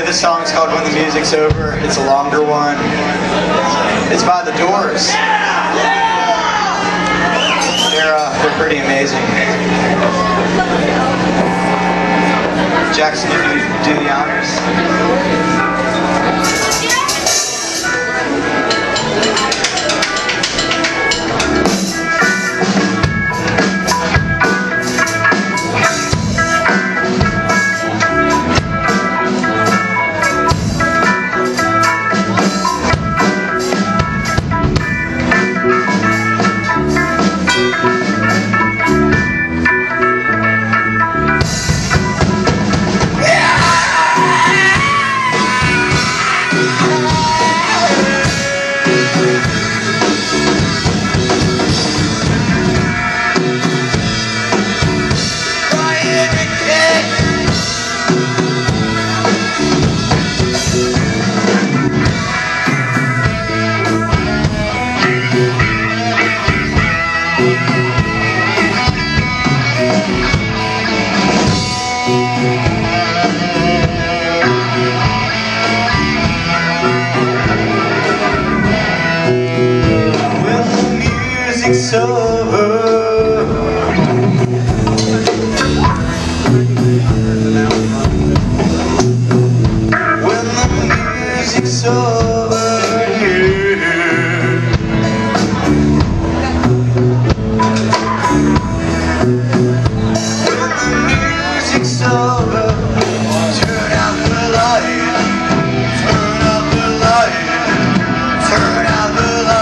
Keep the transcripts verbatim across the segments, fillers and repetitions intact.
This song's called When the Music's Over. It's a longer one. It's by The Doors. They're, uh, they're pretty amazing. Jackson, you do the honors. It's over. When the music's over, yeah. When the music's over, turn out the light, turn out the light, turn out the light.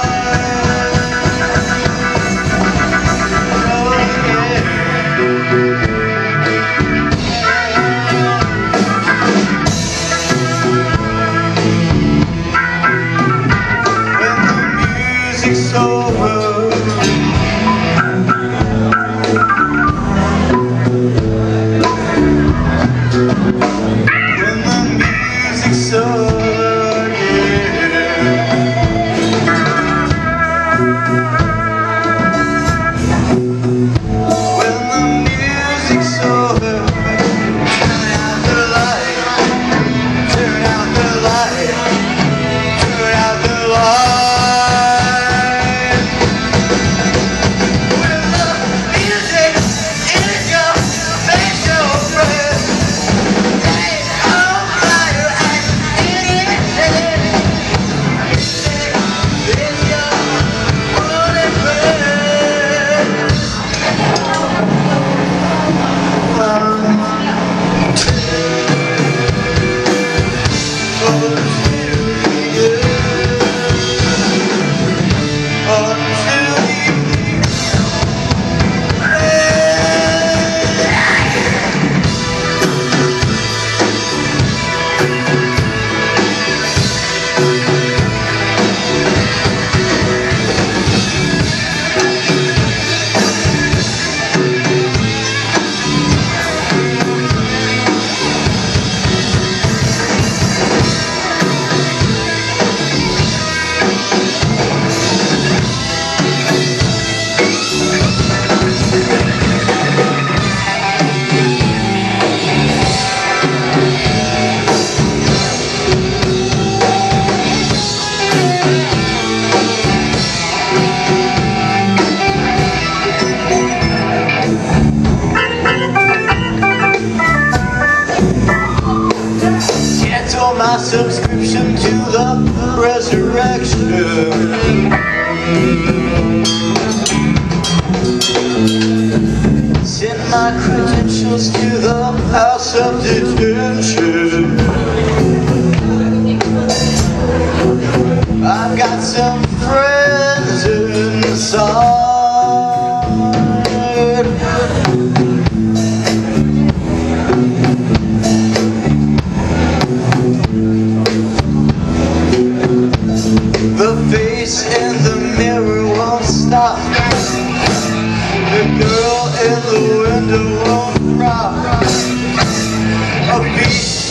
It's over. When the music's over, yeah. When the music's over, turn out the light, turn out the light, turn out the light. My subscription to the resurrection. Send my credentials to the house of detention. I've got some friends inside. The face in the mirror won't stop. The girl in the window won't drop. A beat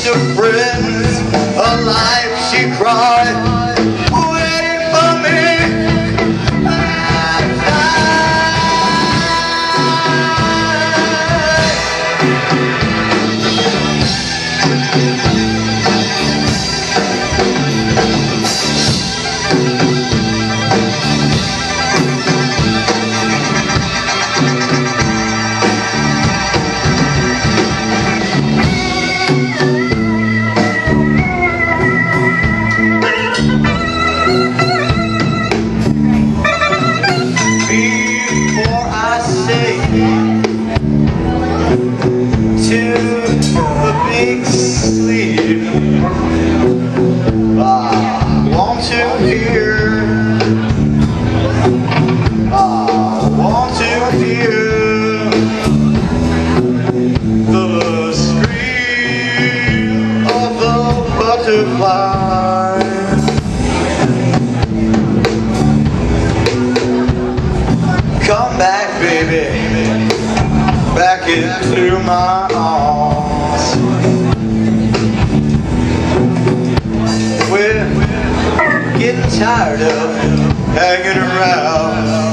tired of hanging around.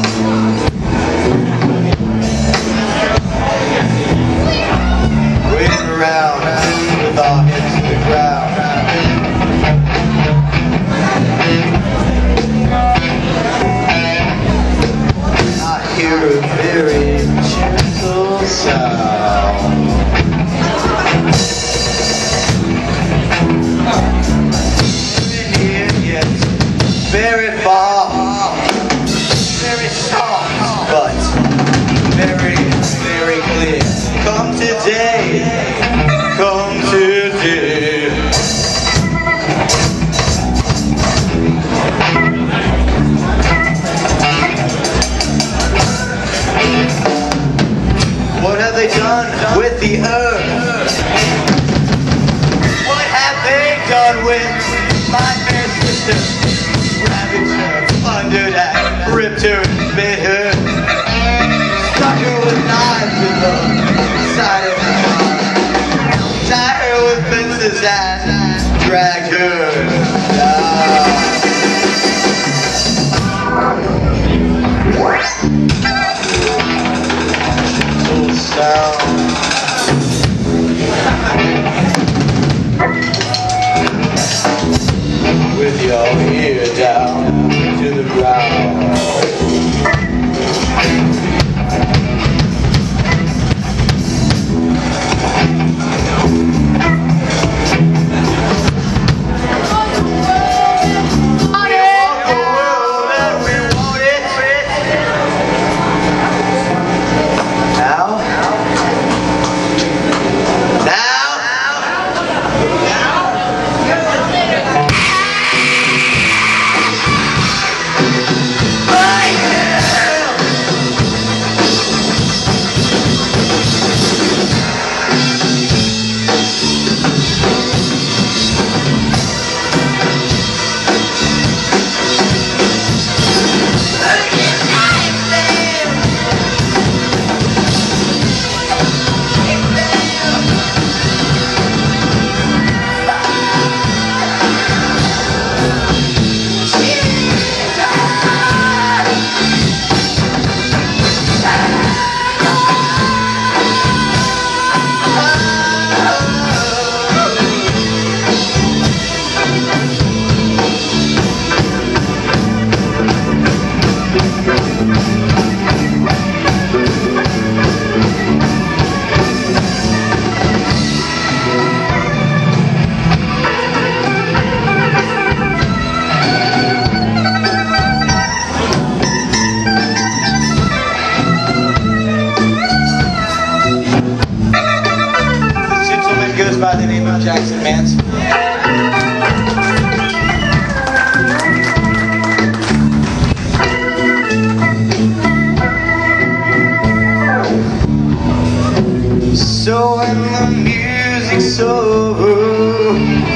Waiting around with our heads to the ground. I hear a very gentle sound. Very far, very soft, but very, very clear. Come today, come today. What have they done with the earth? What have they done with my fair sister? Ravaged her, plundered her, ripped her, bit her, stuck her with knives in the side of her heart, tied her with fences and dragged her down. Gentle sound. With your ear down to the ground. Goes by the name of Jackson Mansfield. So when the music's over,